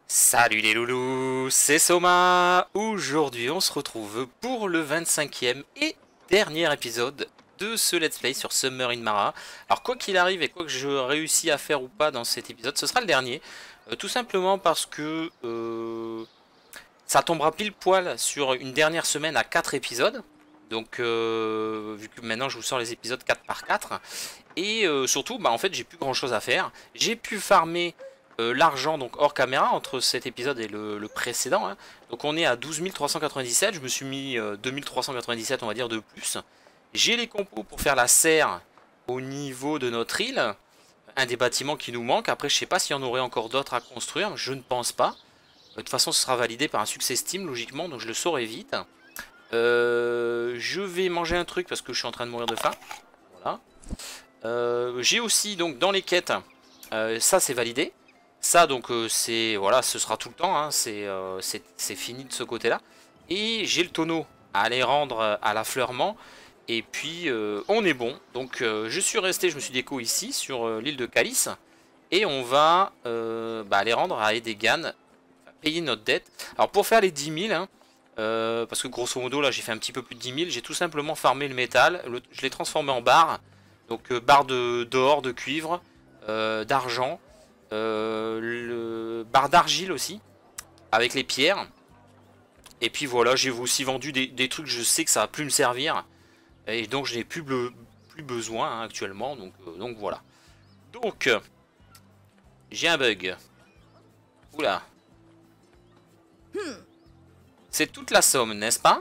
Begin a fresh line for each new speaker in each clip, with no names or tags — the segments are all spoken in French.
Salut les loulous, c'est Soma. Aujourd'hui on se retrouve pour le 25e et dernier épisode de ce let's play sur Summer in Mara. Alors quoi qu'il arrive et quoi que je réussis à faire ou pas dans cet épisode, ce sera le dernier. Tout simplement parce que ça tombera pile poil sur une dernière semaine à 4 épisodes. Donc vu que maintenant je vous sors les épisodes 4 par 4. Et surtout bah en fait j'ai plus grand chose à faire. J'ai pu farmer l'argent donc hors caméra entre cet épisode et le précédent, hein. Donc on est à 12 397, je me suis mis 2397 on va dire de plus. J'ai les compos pour faire la serre au niveau de notre île. Un des bâtiments qui nous manque. Après je sais pas s'il y en aurait encore d'autres à construire, je ne pense pas. De toute façon ce sera validé par un succès Steam logiquement, donc je le saurai vite. Je vais manger un truc parce que je suis en train de mourir de faim. Voilà. J'ai aussi donc dans les quêtes, ça c'est validé. Ça donc c'est voilà, ce sera tout le temps, hein, c'est fini de ce côté-là. Et j'ai le tonneau à aller rendre à l'affleurement. Et puis on est bon. Donc je suis resté, je me suis déco ici sur l'île de Calice. Et on va aller rendre à Edegan, payer notre dette. Alors pour faire les 10 000, hein, parce que grosso modo là j'ai fait un petit peu plus de 10 000, j'ai tout simplement farmé le métal, je l'ai transformé en barre. Donc barre d'or, de cuivre, d'argent, barre d'argile aussi, avec les pierres. Et puis voilà, j'ai aussi vendu des trucs, je sais que ça va plus me servir. Et donc je n'ai plus besoin hein, actuellement, donc voilà. Donc, j'ai un bug. Oula. C'est toute la somme, n'est-ce pas?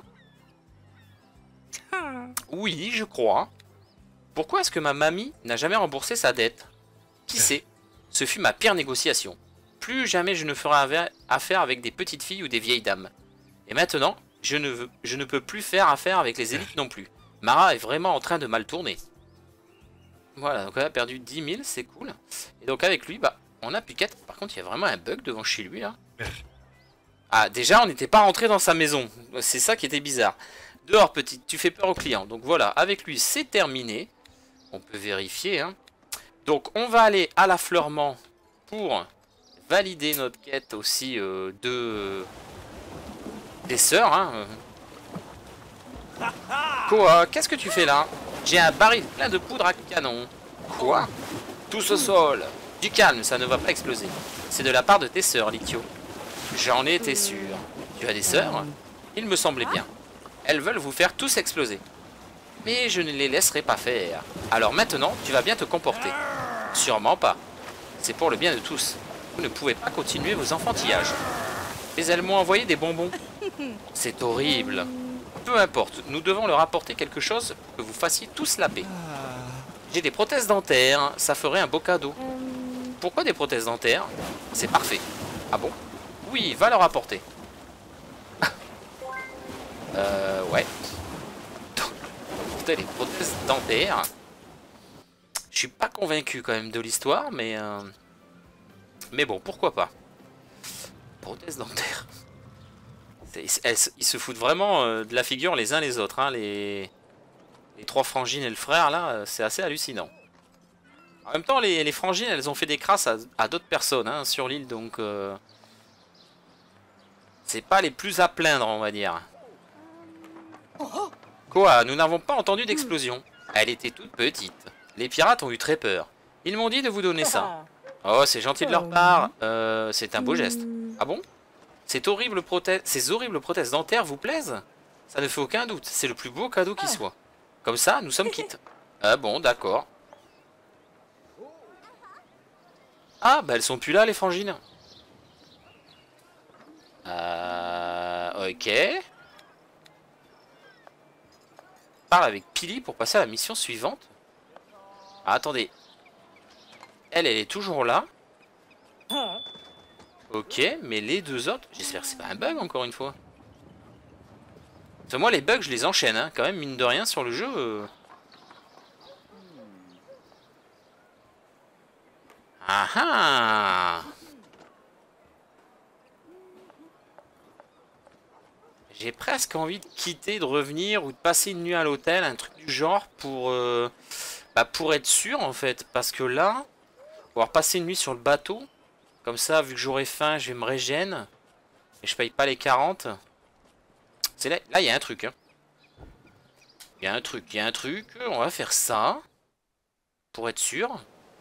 Oui, je crois. Pourquoi est-ce que ma mamie n'a jamais remboursé sa dette? Qui sait? Ce fut ma pire négociation. Plus jamais je ne ferai affaire avec des petites filles ou des vieilles dames. Et maintenant, je ne peux plus faire affaire avec les élites non plus. Mara est vraiment en train de mal tourner. Voilà, donc on a perdu 10 000, c'est cool. Et donc avec lui, bah, on a plus 4. Par contre, il y a vraiment un bug devant chez lui, là. Ah, déjà, on n'était pas rentré dans sa maison. C'est ça qui était bizarre. Dehors, petite, tu fais peur aux clients. Donc voilà, avec lui, c'est terminé. On peut vérifier, hein. Donc on va aller à l'affleurement pour valider notre quête aussi des sœurs, hein. Quoi? Qu'est-ce que tu fais là? J'ai un baril plein de poudre à canon. Quoi? Tous au sol. Du calme, ça ne va pas exploser. C'est de la part de tes sœurs, Lythio. J'en étais sûr. Tu as des sœurs? Il me semblait bien. Elles veulent vous faire tous exploser. Mais je ne les laisserai pas faire. Alors maintenant, tu vas bien te comporter. Sûrement pas. C'est pour le bien de tous. Vous ne pouvez pas continuer vos enfantillages. Mais elles m'ont envoyé des bonbons. C'est horrible. Peu importe, nous devons leur apporter quelque chose pour que vous fassiez tous la paix. J'ai des prothèses dentaires, ça ferait un beau cadeau. Pourquoi des prothèses dentaires? C'est parfait. Ah bon? Oui, va leur apporter. Ouais. Les prothèses dentaires. Je suis pas convaincu quand même de l'histoire, mais bon, pourquoi pas. Prothèses dentaires. Ils se foutent vraiment de la figure les uns les autres, hein, les trois frangines et le frère là, c'est assez hallucinant. En même temps, les frangines, elles ont fait des crasses à d'autres personnes hein, sur l'île, donc c'est pas les plus à plaindre, on va dire. Quoi? Nous n'avons pas entendu d'explosion. Elle était toute petite. Les pirates ont eu très peur. Ils m'ont dit de vous donner ça. Oh, c'est gentil de leur part. C'est un beau geste. Ah bon? Ces horribles prothèses dentaires vous plaisent? Ça ne fait aucun doute. C'est le plus beau cadeau qui soit. Comme ça, nous sommes quittes. Ah bon, d'accord. Ah, bah elles sont plus là, les frangines. Ok. Parle avec Pili pour passer à la mission suivante. Ah, attendez. Elle est toujours là. Ok, mais les deux autres, j'espère que c'est pas un bug encore une fois. Parce que moi les bugs je les enchaîne, hein, quand même mine de rien sur le jeu. Ah ah. J'ai presque envie de quitter, de revenir ou de passer une nuit à l'hôtel, un truc du genre pour être sûr en fait. Parce que là, pouvoir passer une nuit sur le bateau, Comme ça, vu que j'aurai faim, je vais me régénérer. Et je paye pas les 40. C'est là, il y a un truc. Hein. Il y a un truc, il y a un truc. On va faire ça. Pour être sûr.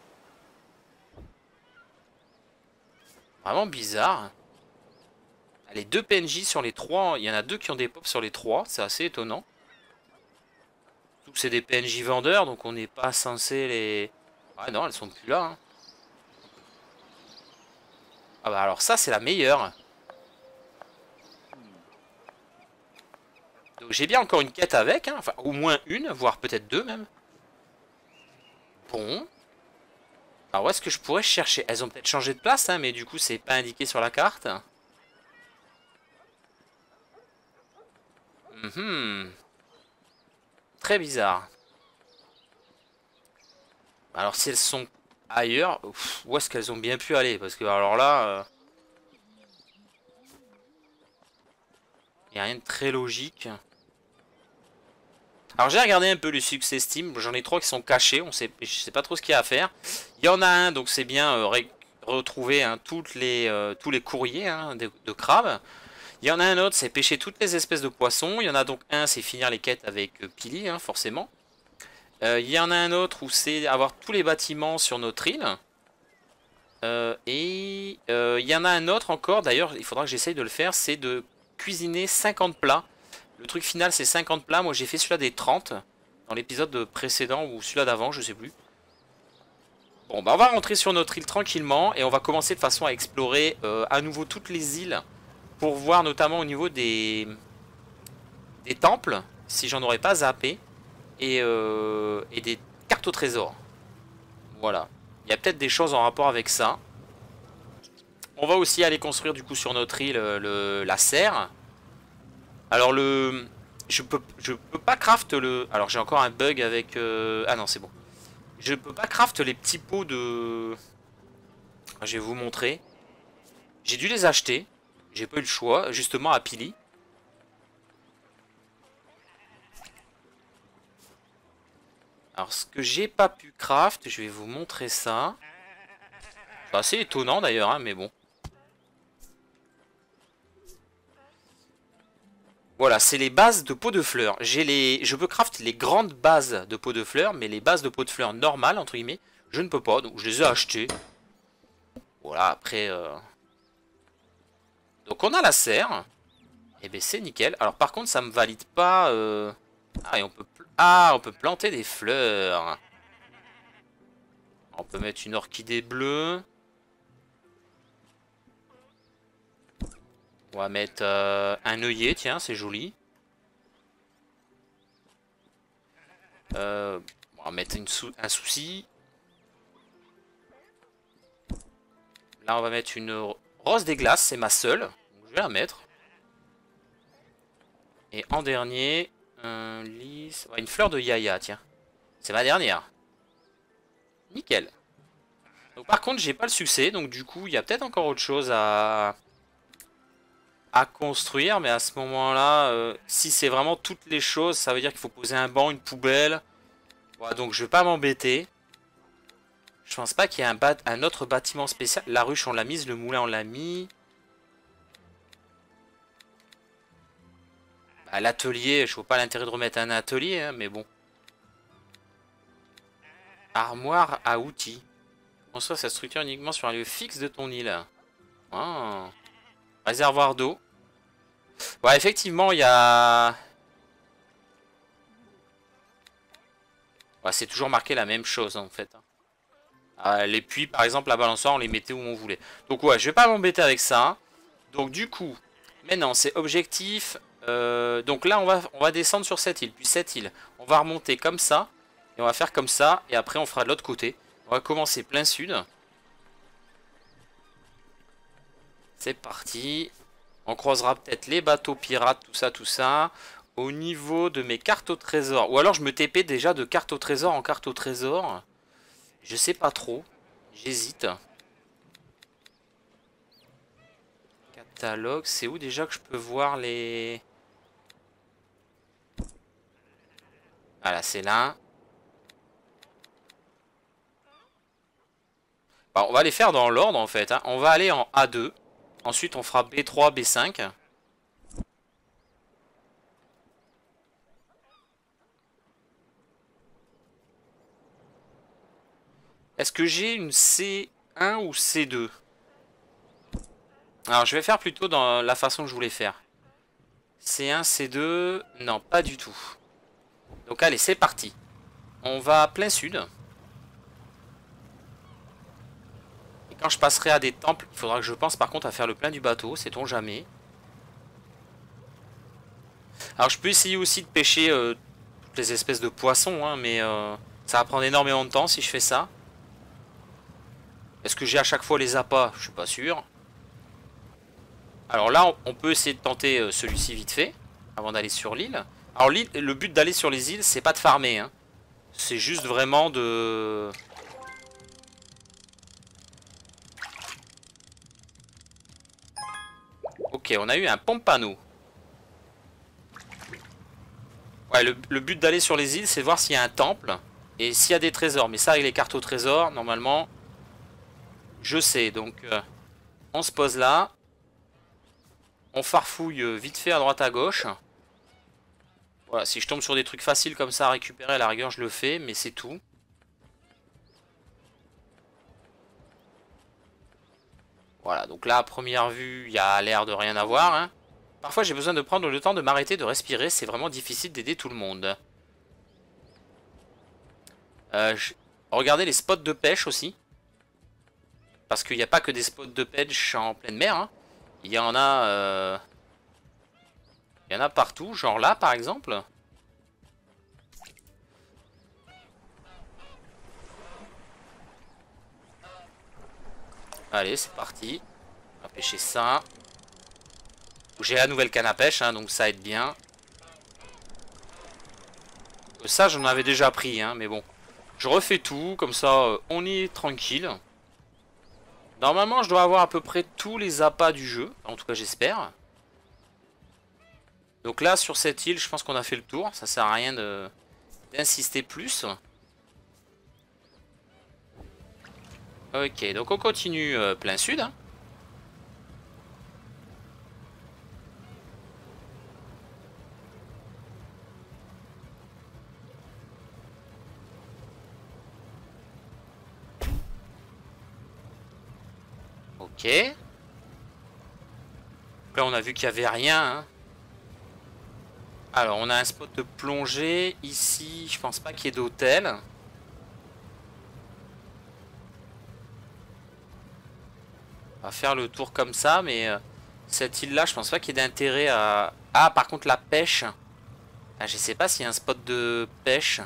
Vraiment bizarre. Les 2 PNJ sur les 3. Il y en a 2 qui ont des pops sur les 3. C'est assez étonnant. C'est des PNJ vendeurs. Donc on n'est pas censé les... Ah non, elles sont plus là. Hein. Ah bah alors ça, c'est la meilleure. Donc j'ai bien encore une quête avec, hein. Enfin au moins une, voire peut-être 2 même. Bon. Alors où est-ce que je pourrais chercher? Elles ont peut-être changé de place, hein, mais du coup c'est pas indiqué sur la carte. Très bizarre. Alors si elles sont ailleurs, où est-ce qu'elles ont bien pu aller? Parce que alors là... il n'y a rien de très logique. Alors j'ai regardé un peu le succès Steam, j'en ai 3 qui sont cachés, je sais pas trop ce qu'il y a à faire. Il y en a un, donc c'est bien retrouver hein, tous les courriers hein, de crabes. Il y en a un autre, c'est pêcher toutes les espèces de poissons. Il y en a donc un, c'est finir les quêtes avec Pili, hein, forcément. Il y en a un autre où c'est avoir tous les bâtiments sur notre île. Il y en a un autre encore, d'ailleurs il faudra que j'essaye de le faire, c'est de cuisiner 50 plats. Le truc final c'est 50 plats, moi j'ai fait celui-là des 30 dans l'épisode précédent ou celui-là d'avant, je sais plus. Bon bah on va rentrer sur notre île tranquillement et on va commencer de façon à explorer à nouveau toutes les îles pour voir notamment au niveau des temples, si j'en aurais pas zappé, et des cartes au trésor. Voilà, il y a peut-être des choses en rapport avec ça. On va aussi aller construire du coup sur notre île la serre. Alors je peux pas craft le... Alors j'ai encore un bug avec... Ah non c'est bon. Je peux pas craft les petits pots de... Je vais vous montrer. J'ai dû les acheter. J'ai pas eu le choix, justement à Pili. Alors ce que j'ai pas pu craft, je vais vous montrer ça. C'est assez étonnant d'ailleurs, hein, mais bon. Voilà, c'est les bases de pots de fleurs. Je peux craft les grandes bases de pots de fleurs, mais les bases de pots de fleurs normales, entre guillemets, je ne peux pas. Donc je les ai achetées. Voilà, après... Donc on a la serre. Et bien c'est nickel. Alors par contre, ça me valide pas... Ah, et on peut planter des fleurs. On peut mettre une orchidée bleue. On va mettre un œillet, tiens, c'est joli. On va mettre un souci. Là, on va mettre une rose des glaces, c'est ma seule. Donc, je vais la mettre. Et en dernier, une fleur de yaya, tiens. C'est ma dernière. Nickel. Donc, par contre, j'ai pas le succès, donc du coup, il y a peut-être encore autre chose à construire, mais à ce moment-là, si c'est vraiment toutes les choses, ça veut dire qu'il faut poser un banc, une poubelle. Voilà, donc je vais pas m'embêter. Je pense pas qu'il y ait un autre bâtiment spécial. La ruche on l'a mise, le moulin on l'a mis. Bah, l'atelier, je vois pas l'intérêt de remettre un atelier, hein, mais bon. Armoire à outils. Construire sa structure uniquement sur un lieu fixe de ton île. Ah. Réservoir d'eau. Ouais, effectivement, il y a... Ouais, c'est toujours marqué la même chose, en fait. Les puits, par exemple, la balançoire, on les mettait où on voulait. Donc, ouais, je vais pas m'embêter avec ça. Donc, du coup, maintenant, c'est objectif. Donc là, on va descendre sur cette île. Puis cette île, on va remonter comme ça. Et on va faire comme ça. Et après, on fera de l'autre côté. On va commencer plein sud. C'est parti. On croisera peut-être les bateaux pirates, tout ça, tout ça. Au niveau de mes cartes au trésor. Ou alors je me TP déjà de carte au trésor en carte au trésor. Je sais pas trop. J'hésite. Catalogue. C'est où déjà que je peux voir les... Voilà, c'est là. Bah, on va les faire dans l'ordre en fait, hein. On va aller en A2. Ensuite on fera B3, B5. Est-ce que j'ai une C1 ou C2? Alors je vais faire plutôt dans la façon que je voulais faire. C1, C2... Non, pas du tout. Donc allez, c'est parti. On va plein sud. Et quand je passerai à des temples, il faudra que je pense par contre à faire le plein du bateau, sait-on jamais. Alors je peux essayer aussi de pêcher toutes les espèces de poissons, hein, mais ça va prendre énormément de temps si je fais ça. Est-ce que j'ai à chaque fois les appâts? Je suis pas sûr. Alors là, on peut essayer de tenter celui-ci vite fait, avant d'aller sur l'île. Alors le but d'aller sur les îles, c'est pas de farmer, hein. C'est juste vraiment de... Ok, on a eu un pompano. Ouais, le but d'aller sur les îles, c'est de voir s'il y a un temple et s'il y a des trésors. Mais ça, avec les cartes au trésor, normalement, je sais. Donc, on se pose là. On farfouille vite fait à droite à gauche. Voilà, si je tombe sur des trucs faciles comme ça à récupérer, à la rigueur, je le fais, mais c'est tout. Voilà, donc là, à première vue, il y a l'air de rien avoir, hein. Parfois, j'ai besoin de prendre le temps de m'arrêter, de respirer. C'est vraiment difficile d'aider tout le monde. Regardez les spots de pêche aussi. Parce qu'il n'y a pas que des spots de pêche en pleine mer, hein. Il y en a... Il y en a partout, genre là, par exemple. Allez, c'est parti. On va pêcher ça. J'ai la nouvelle canne à pêche, hein, donc ça aide bien. Ça, j'en avais déjà pris, hein, mais bon. Je refais tout, comme ça, on est tranquille. Normalement, je dois avoir à peu près tous les appâts du jeu. En tout cas, j'espère. Donc là, sur cette île, je pense qu'on a fait le tour. Ça sert à rien d'insister plus. Ok, donc on continue plein sud, hein. Ok. Là, on a vu qu'il n'y avait rien, hein. Alors, on a un spot de plongée. Ici, je pense pas qu'il y ait d'hôtel. On va faire le tour comme ça, mais cette île-là, je pense pas qu'il y ait d'intérêt à... Ah, par contre, la pêche. Ah, je sais pas s'il y a un spot de pêche.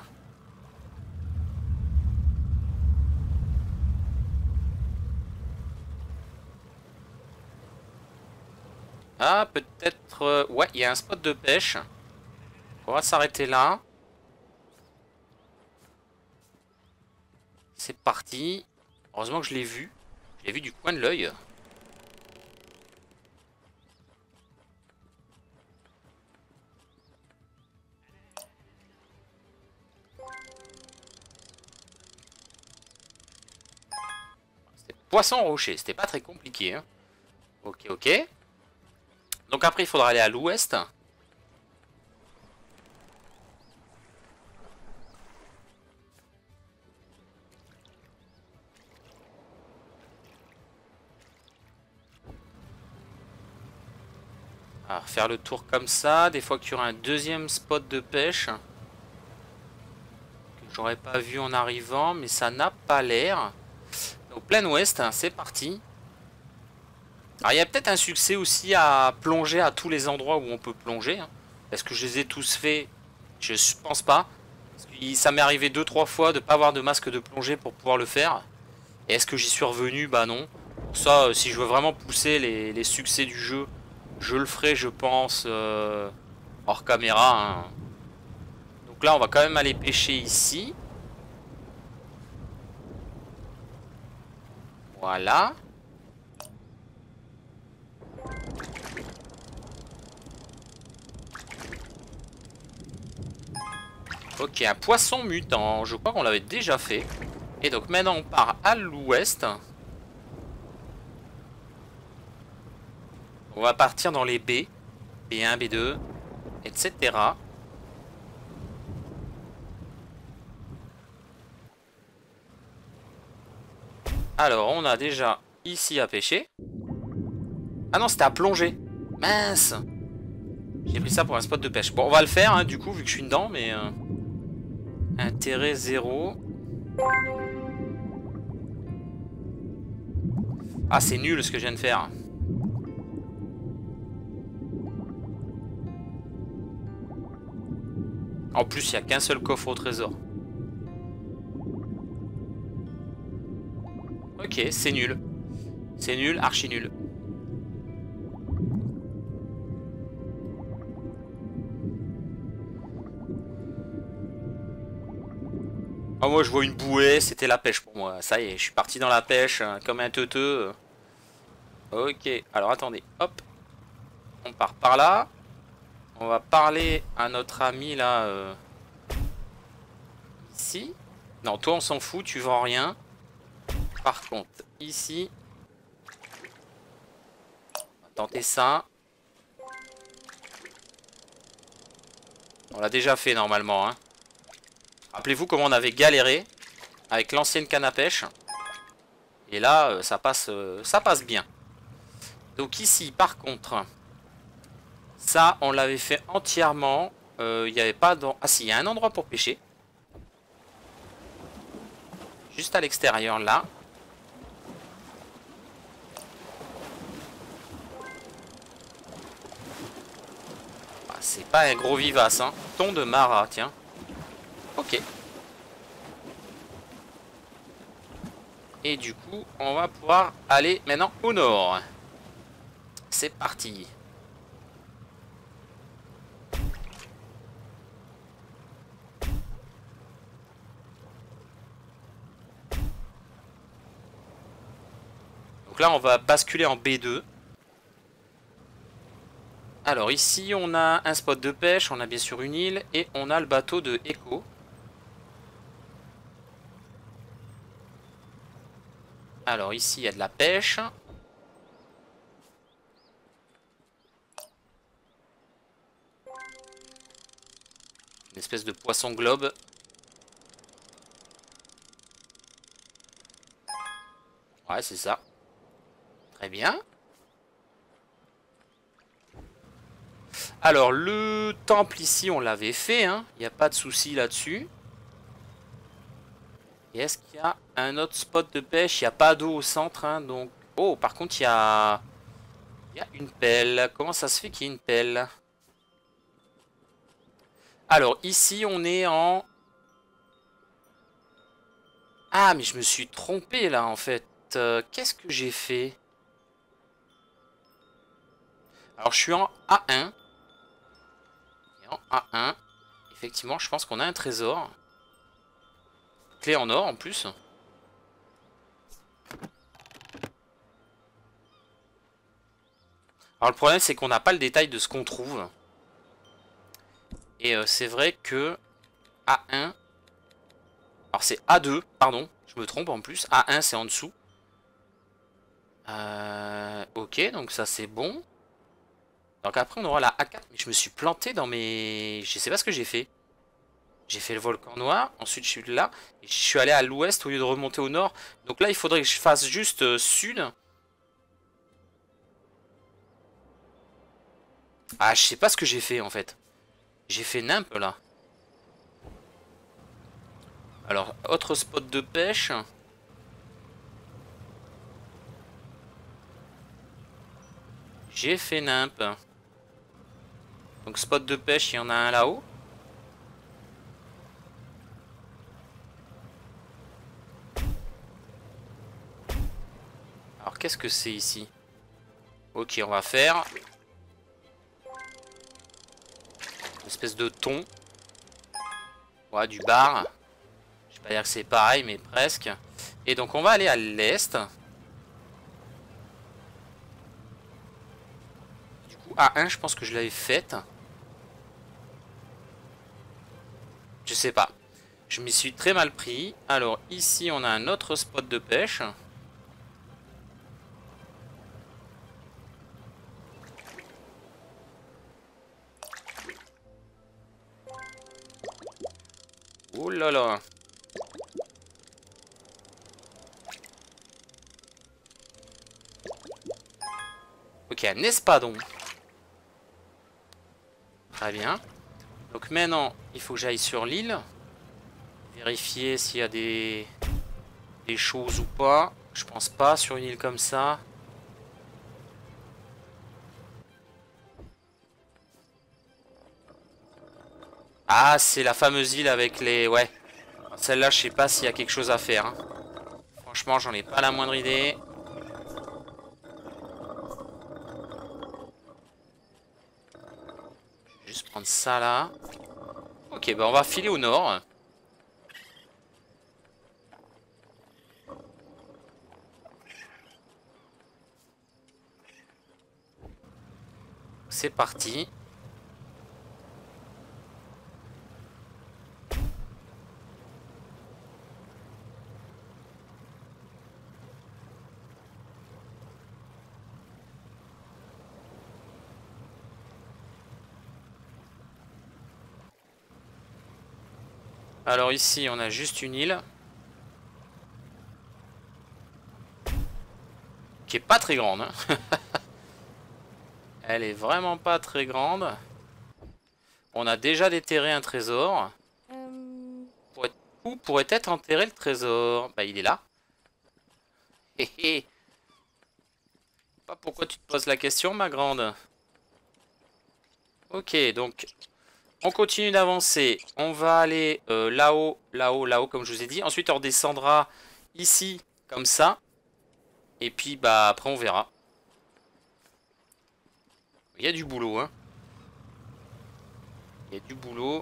Ah, peut-être... ouais, il y a un spot de pêche. On va s'arrêter là. C'est parti. Heureusement que je l'ai vu. Je l'ai vu du coin de l'œil. C'était poisson rocher. C'était pas très compliqué, hein. Ok, ok. Donc après, il faudra aller à l'ouest. Alors, faire le tour comme ça. Des fois qu'il y aura un deuxième spot de pêche. Que j'aurais pas vu en arrivant. Mais ça n'a pas l'air. Donc plein ouest, hein, c'est parti. Alors il y a peut-être un succès aussi à plonger à tous les endroits où on peut plonger, hein. Est-ce que je les ai tous faits? Je pense pas. Parce que ça m'est arrivé 2-3 fois de ne pas avoir de masque de plongée pour pouvoir le faire. Et est-ce que j'y suis revenu? Bah non. Pour ça, si je veux vraiment pousser les succès du jeu, je le ferai, je pense, hors caméra, hein. Donc là, on va quand même aller pêcher ici. Voilà. Ok, un poisson mutant. Je crois qu'on l'avait déjà fait. Et donc maintenant, on part à l'ouest. On va partir dans les B. B1, B2, etc. Alors, on a déjà ici à pêcher. Ah non, c'était à plonger. Mince. J'ai pris ça pour un spot de pêche. Bon, on va le faire, hein, du coup, vu que je suis dedans, mais... intérêt 0. Ah, c'est nul ce que je viens de faire. En plus, il n'y a qu'un seul coffre au trésor. Ok, c'est nul. C'est nul, archi nul. Ah, moi je vois une bouée, c'était la pêche pour moi. Ça y est, je suis parti dans la pêche comme un teuteux. Ok, alors attendez, hop. On part par là. On va parler à notre ami là. Ici. Non, toi on s'en fout, tu vends rien. Par contre, ici. On va tenter ça. On l'a déjà fait normalement. Hein. Rappelez-vous comment on avait galéré avec l'ancienne canne à pêche. Et là, ça passe bien. Donc ici, par contre, ça, on l'avait fait entièrement. Il n'y avait pas... Ah si, il y a un endroit pour pêcher. Juste à l'extérieur, là. Ah, c'est pas un gros vivace, hein. Thon de Mara, tiens. Ok. Et du coup, on va pouvoir aller maintenant au nord. C'est parti. Donc là, on va basculer en B2. Alors ici, on a un spot de pêche, on a bien sûr une île, et on a le bateau de Echo. Alors ici, il y a de la pêche. Une espèce de poisson globe. Ouais, c'est ça. Très bien. Alors, le temple ici, on l'avait fait. Hein. Il n'y a pas de souci là-dessus. Et est-ce qu'il y a un autre spot de pêche? Il n'y a pas d'eau au centre. Hein, donc... Oh, par contre, il y a... Il y a une pelle. Comment ça se fait qu'il y ait une pelle? Alors, ici, on est en... Ah, mais je me suis trompé, là, en fait. Qu'est-ce que j'ai fait? Alors, je suis en A1. Et en A1, effectivement, je pense qu'on a un trésor. Clé en or, en plus. Alors, le problème, c'est qu'on n'a pas le détail de ce qu'on trouve. Et c'est vrai que A1... Alors, c'est A2, pardon. Je me trompe, en plus. A1, c'est en dessous. Ok, donc ça, c'est bon. Donc après, on aura la A4. Mais je me suis planté dans mes... Je sais pas ce que j'ai fait. J'ai fait le volcan noir, ensuite je suis là, et je suis allé à l'ouest au lieu de remonter au nord. Donc là, il faudrait que je fasse juste sud. Ah, je sais pas ce que j'ai fait en fait. J'ai fait nimp là. Alors, autre spot de pêche. J'ai fait nimp. Donc spot de pêche, il y en a un là-haut. Alors, qu'est-ce que c'est ici? Ok, on va faire une espèce de thon. Ouais, du bar. Je vais pas dire que c'est pareil, mais presque. Et donc, on va aller à l'est. Du coup, A1, je pense que je l'avais faite. Je sais pas. Je m'y suis très mal pris. Alors, ici, on a un autre spot de pêche. là là. Ok, un espadon. Très bien. Donc maintenant, il faut que j'aille sur l'île. Vérifier s'il y a des choses ou pas. Je pense pas sur une île comme ça. Ah, c'est la fameuse île avec les... Ouais. Celle-là, je sais pas s'il y a quelque chose à faire. Hein. Franchement, j'en ai pas la moindre idée. Je vais juste prendre ça là. Ok, bah on va filer au nord. C'est parti. Alors ici, on a juste une île. Qui est pas très grande. Hein. Elle est vraiment pas très grande. On a déjà déterré un trésor. Où pourrait être enterré le trésor? Bah il est là. Hé hé. Pas pourquoi tu te poses la question, ma grande. Ok, donc on continue d'avancer. On va aller là-haut, là-haut, là-haut, comme je vous ai dit. Ensuite, on redescendra ici, comme ça. Et puis, bah, après, on verra. Il y a du boulot, hein. Il y a du boulot.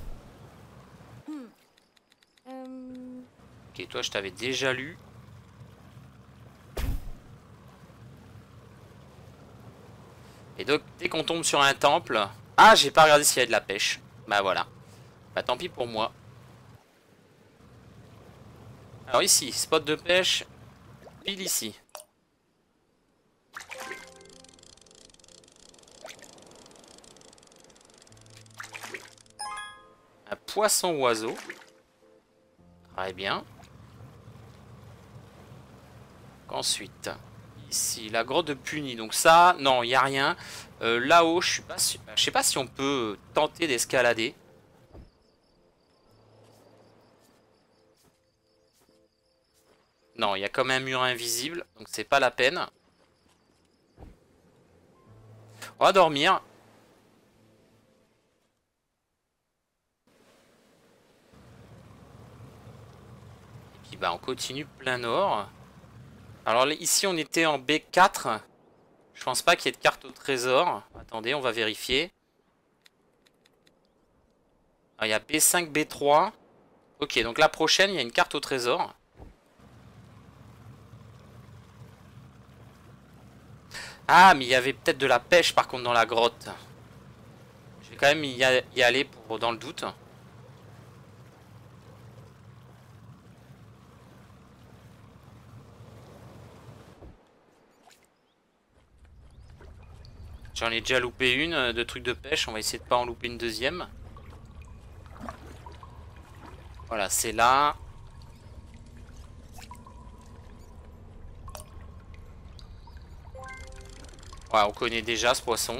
Ok, toi, je t'avais déjà lu. Et donc, dès qu'on tombe sur un temple... Ah, j'ai pas regardé s'il y avait de la pêche. Bah, voilà. Bah, tant pis pour moi. Alors ici, spot de pêche. Pile ici. Un poisson-oiseau. Très bien. Ensuite, ici, la grotte de Puny. Donc ça, non, il n'y a rien. Là-haut, je suis pas sûr. Je sais pas si on peut tenter d'escalader. Non, il y a comme un mur invisible, donc c'est pas la peine. On va dormir. Et puis bah on continue plein nord. Alors ici on était en B4. Je pense pas qu'il y ait de carte au trésor. Attendez, on va vérifier. Alors, il y a B5, B3. Ok, donc la prochaine, il y a une carte au trésor. Ah, mais il y avait peut-être de la pêche par contre dans la grotte. Je vais quand même y aller pour dans le doute. J'en ai déjà loupé une de trucs de pêche. On va essayer de pas en louper une deuxième. Voilà, c'est là. Ouais, on connaît déjà ce poisson.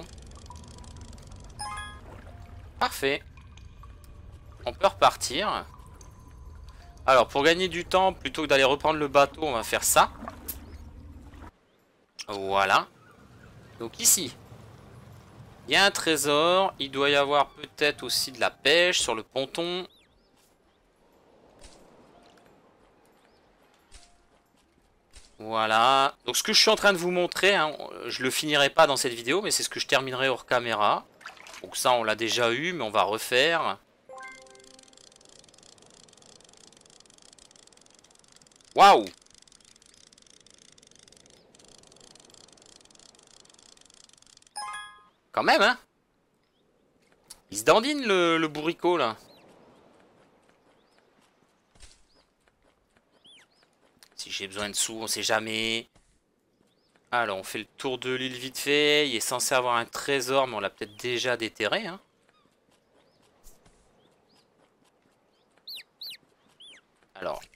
Parfait. On peut repartir. Alors, pour gagner du temps, plutôt que d'aller reprendre le bateau, on va faire ça. Voilà. Donc ici, il y a un trésor. Il doit y avoir peut-être aussi de la pêche sur le ponton. Voilà. Donc ce que je suis en train de vous montrer, hein, je le finirai pas dans cette vidéo, mais c'est ce que je terminerai hors caméra. Donc ça, on l'a déjà eu, mais on va refaire. Waouh! Quand même, hein? Il se dandine le bourricot, là. Si j'ai besoin de sous, on sait jamais. Alors, on fait le tour de l'île vite fait. Il est censé avoir un trésor, mais on l'a peut-être déjà déterré, hein.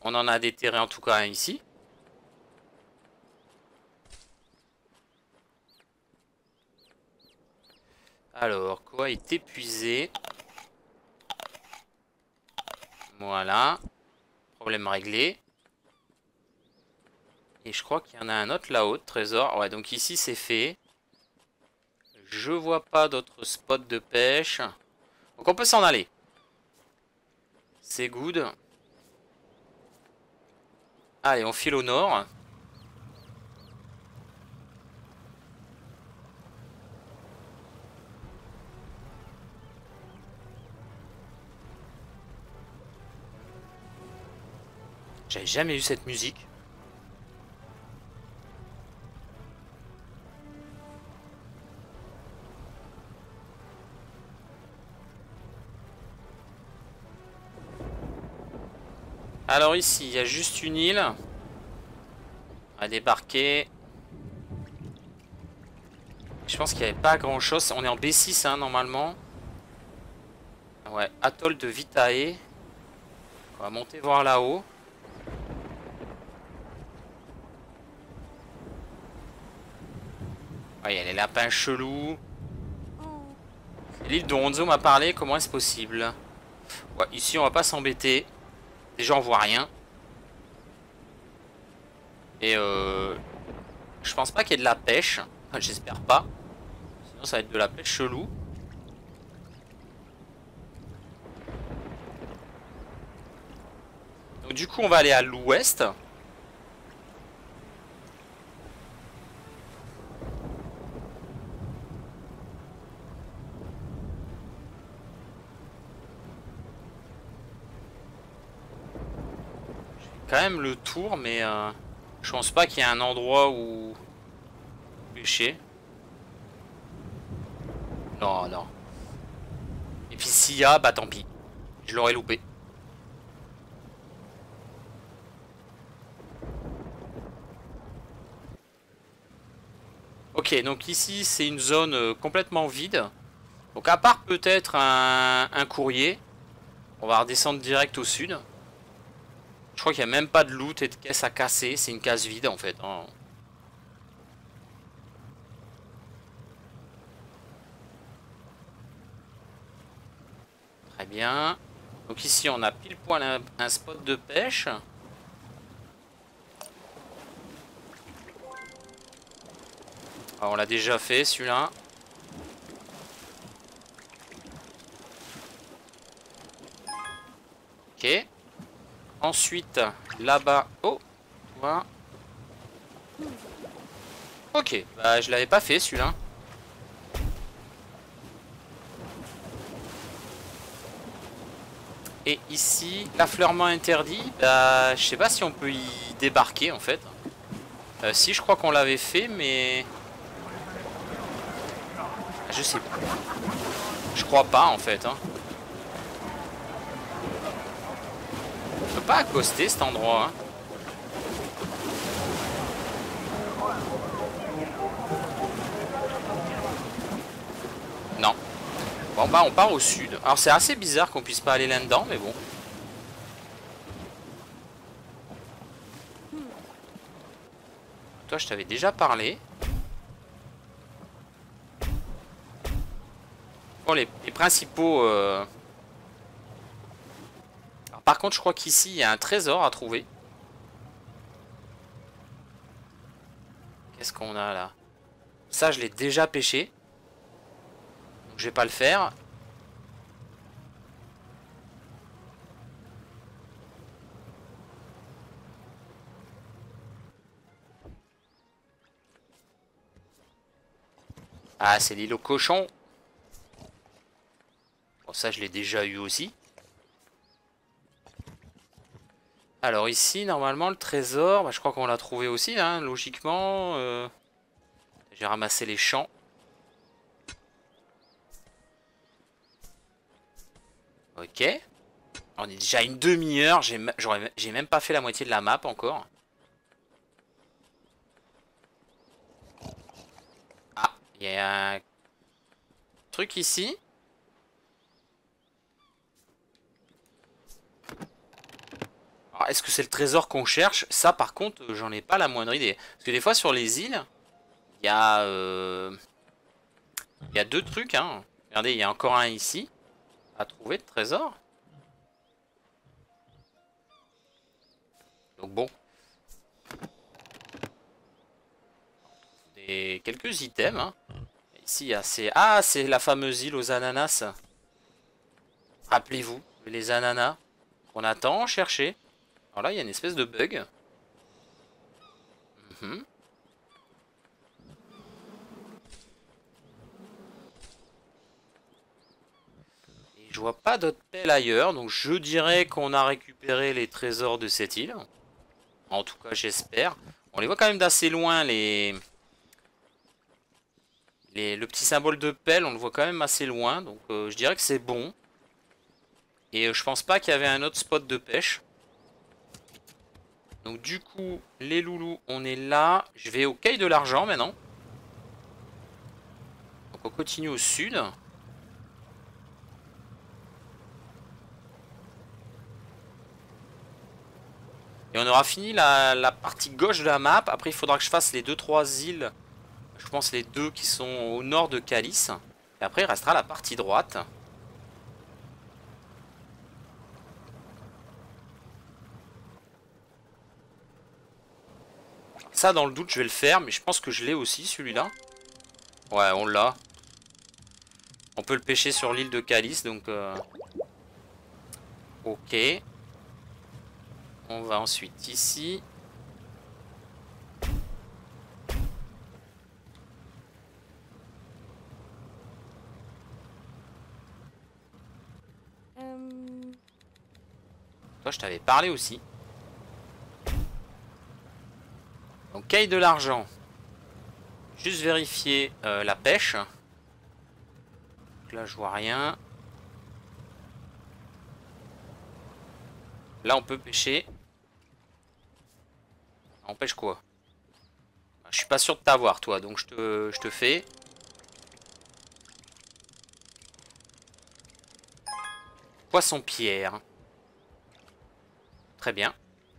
On en a déterré en tout cas un ici. Alors, quoi est épuisé. Voilà. Problème réglé. Et je crois qu'il y en a un autre là-haut, trésor. Ouais, donc ici c'est fait. Je vois pas d'autres spots de pêche. Donc on peut s'en aller. C'est good. Allez, on file au nord. J'avais jamais eu cette musique. Alors ici, il y a juste une île à débarquer. Je pense qu'il n'y avait pas grand chose. On est en B6 hein, normalement. Ouais, atoll de Vitae. On va monter voir là-haut. Ouais, il y a les lapins chelous. L'île de Honzo m'a parlé, comment est-ce possible? Ouais, ici on va pas s'embêter. Déjà on voit rien. Et je pense pas qu'il y ait de la pêche. Enfin, j'espère pas. Sinon ça va être de la pêche chelou. Donc du coup on va aller à l'ouest. Quand même le tour, mais je pense pas qu'il y ait un endroit où pêcher. Non, non. Et puis s'il y a, bah tant pis. Je l'aurais loupé. Ok, donc ici c'est une zone complètement vide. Donc à part peut-être un courrier, on va redescendre direct au sud. Je crois qu'il n'y a même pas de loot et de caisse à casser, c'est une case vide en fait. Hein. Très bien. Donc ici on a pile poil un spot de pêche. Alors, on l'a déjà fait celui-là. Ok. Ensuite, là-bas. Oh, voilà. Ok, bah je l'avais pas fait celui-là. Et ici, l'affleurement interdit. Bah, je sais pas si on peut y débarquer en fait. Si, je crois qu'on l'avait fait, mais je sais pas. Je crois pas en fait. Hein. On peut pas accoster cet endroit. Hein. Non. Bon bah on part au sud. Alors c'est assez bizarre qu'on puisse pas aller là-dedans, mais bon. Toi je t'avais déjà parlé. Bon les principaux... Alors, par contre je crois qu'ici il y a un trésor à trouver. Qu'est-ce qu'on a là? Ça je l'ai déjà pêché. Donc je vais pas le faire. Ah, c'est l'île au cochon. Bon, ça, je l'ai déjà eu aussi. Alors ici, normalement, le trésor, bah, je crois qu'on l'a trouvé aussi, hein, logiquement. J'ai ramassé les champs. Ok. On est déjà à une demi-heure. J'ai même pas fait la moitié de la map encore. Ah, il y a un truc ici. Est-ce que c'est le trésor qu'on cherche? Ça, par contre, j'en ai pas la moindre idée. Parce que des fois, sur les îles, il y a, il y a deux trucs. Hein. Regardez, il y a encore un ici. À trouver de trésor. Donc bon. Et quelques items. Hein. Ici, il y a ces... Ah, c'est la fameuse île aux ananas. Rappelez-vous, les ananas. On a tant cherché. Alors là, il y a une espèce de bug. Mhm. Et je vois pas d'autres pelles ailleurs. Donc je dirais qu'on a récupéré les trésors de cette île. En tout cas, j'espère. On les voit quand même d'assez loin, le petit symbole de pelle, on le voit quand même assez loin. Donc je dirais que c'est bon. Et je pense pas qu'il y avait un autre spot de pêche. Donc du coup, les loulous, on est là. Je vais au quai de l'argent maintenant. Donc on continue au sud. Et on aura fini la partie gauche de la map. Après, il faudra que je fasse les 2-3 îles. Je pense les deux qui sont au nord de Calice. Et après, il restera la partie droite. Ça, dans le doute, je vais le faire. Mais je pense que je l'ai aussi, celui-là. Ouais, on l'a. On peut le pêcher sur l'île de Calice. Donc, ok. On va ensuite ici. Toi, je t'avais parlé aussi. Donc, quai de l'argent. Juste vérifier la pêche. Donc là, je vois rien. Là, on peut pêcher. On pêche quoi? Je suis pas sûr de t'avoir, toi. Donc, je te fais. Poisson-pierre. Très bien.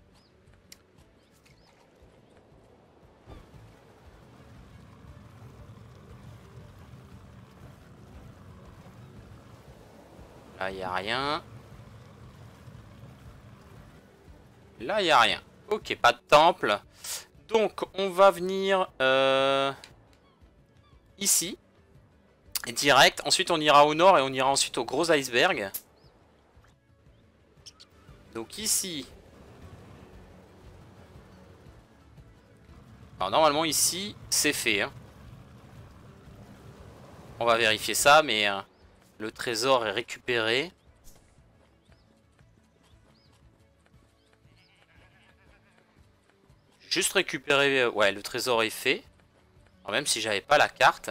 Là, il n'y a rien. Là, il n'y a rien. Ok, pas de temple. Donc, on va venir ici. Direct. Ensuite, on ira au nord et on ira ensuite au gros iceberg. Donc ici. Alors, normalement, ici, c'est fait. Hein. On va vérifier ça, mais le trésor est récupéré. Juste récupérer... Ouais, le trésor est fait. Alors, même si j'avais pas la carte.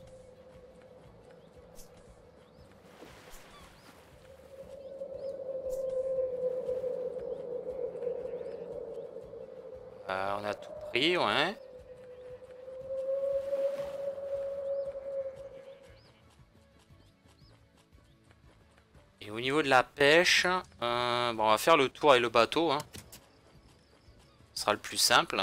On a tout pris, ouais. Et au niveau de la pêche, bon, on va faire le tour et le bateau. Hein. Ce sera le plus simple.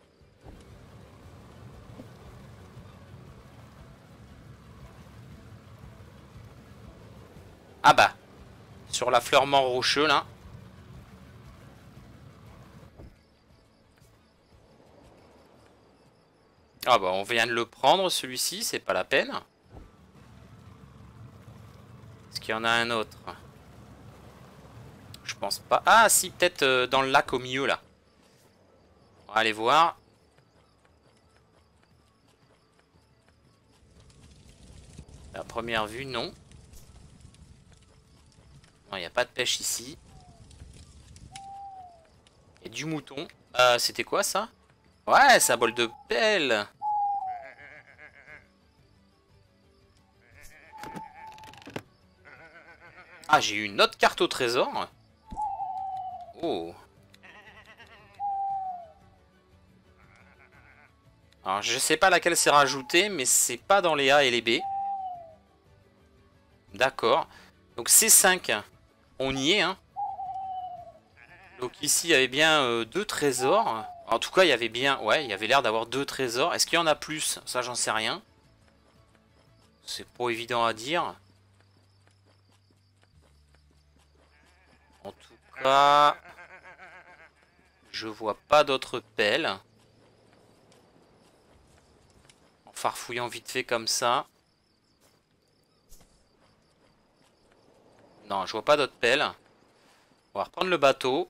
Ah bah, sur l'affleurement rocheux là. Ah bah, on vient de le prendre celui-ci, c'est pas la peine. Est-ce qu'il y en a un autre? Je pense pas. Ah si, peut-être dans le lac au milieu là. On va aller voir. À première vue, non. Non, il n'y a pas de pêche ici. Il y a du mouton. C'était quoi ça? Ouais, c'est un bol de pelle. Ah, j'ai eu une autre carte au trésor. Oh. Alors, je sais pas laquelle c'est rajouté, mais c'est pas dans les A et les B. D'accord. Donc, C5. On y est, hein. Donc ici il y avait bien deux trésors. En tout cas il y avait bien, ouais, il y avait l'air d'avoir deux trésors. Est-ce qu'il y en a plus? Ça j'en sais rien. C'est pas évident à dire. En tout cas, je vois pas d'autres pelles. En farfouillant vite fait comme ça. Non, je vois pas d'autres pelles. On va reprendre le bateau.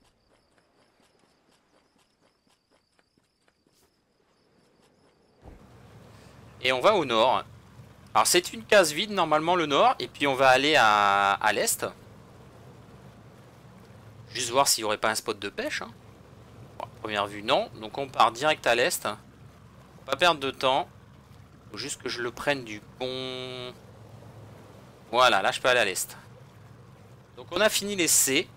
Et on va au nord. Alors c'est une case vide normalement le nord. Et puis on va aller à l'est. Juste voir s'il n'y aurait pas un spot de pêche. Hein. Bon, à première vue non. Donc on part direct à l'est. Faut pas perdre de temps. Faut juste que je le prenne du bon... Voilà, là je peux aller à l'est. Donc on a fini les C.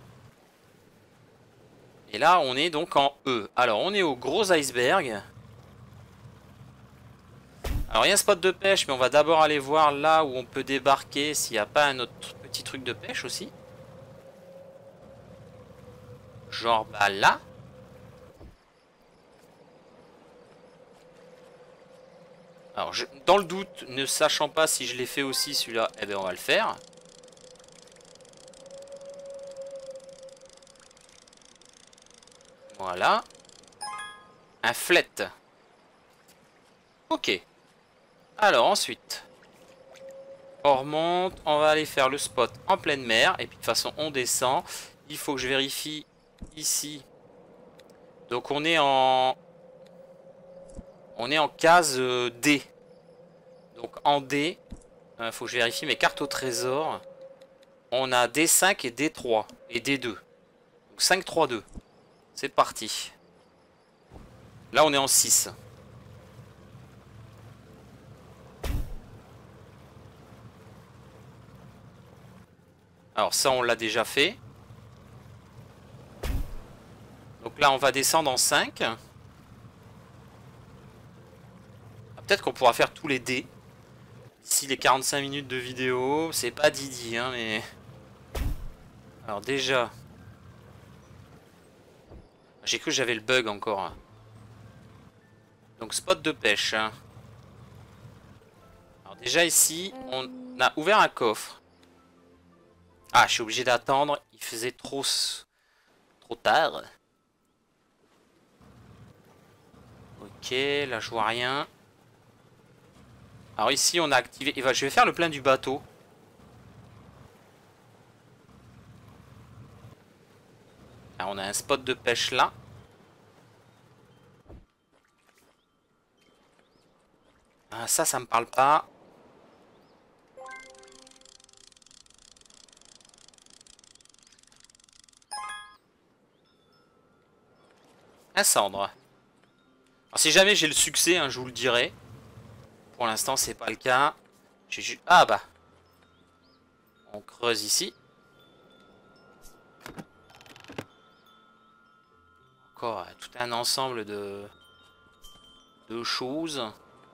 Et là on est donc en E. Alors on est au gros iceberg. Alors il y a un spot de pêche, mais on va d'abord aller voir là où on peut débarquer s'il n'y a pas un autre petit truc de pêche aussi. Genre bah là. Alors dans le doute, ne sachant pas si je l'ai fait aussi celui-là, eh bien on va le faire. Voilà. Un flet. Ok. Alors ensuite, on remonte, on va aller faire le spot en pleine mer. Et puis de toute façon on descend. Il faut que je vérifie ici. Donc on est en case D. Donc en D, faut que je vérifie mes cartes au trésor. On a D5 et D3 et D2. Donc 5, 3, 2. C'est parti. Là on est en 6. Alors ça on l'a déjà fait. Donc là on va descendre en 5. Ah, peut-être qu'on pourra faire tous les dés. D'ici les 45 minutes de vidéo. C'est pas Didi hein mais... Alors déjà... J'ai cru que j'avais le bug encore. Donc spot de pêche. Alors déjà ici on a ouvert un coffre. Ah je suis obligé d'attendre. Il faisait trop tard. Ok, là je vois rien. Alors ici on a activé... Je vais faire le plein du bateau. Alors on a un spot de pêche là. Ah, ça me parle pas. Un cendre. Alors si jamais j'ai le succès, hein, je vous le dirai. Pour l'instant c'est pas le cas. Ah bah. On creuse ici. Encore tout un ensemble de choses.